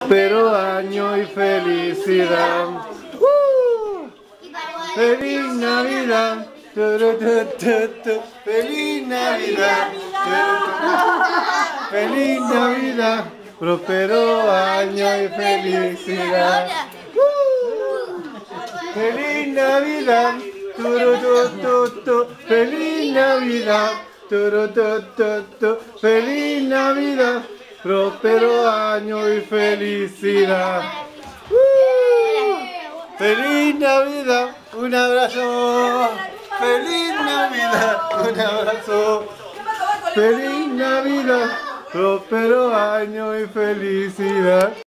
próspero año y felicidad. ¡Feliz Navidad! ¡Feliz Navidad! ¡Feliz Navidad! ¡Próspero año y felicidad! ¡Feliz Navidad! ¡Feliz Navidad! ¡Feliz Navidad! ¡Próspero año y felicidad! ¡Feliz Navidad! ¡Un abrazo! ¡Feliz Navidad! ¡Un abrazo! ¡Feliz Navidad! ¡Próspero año y felicidad!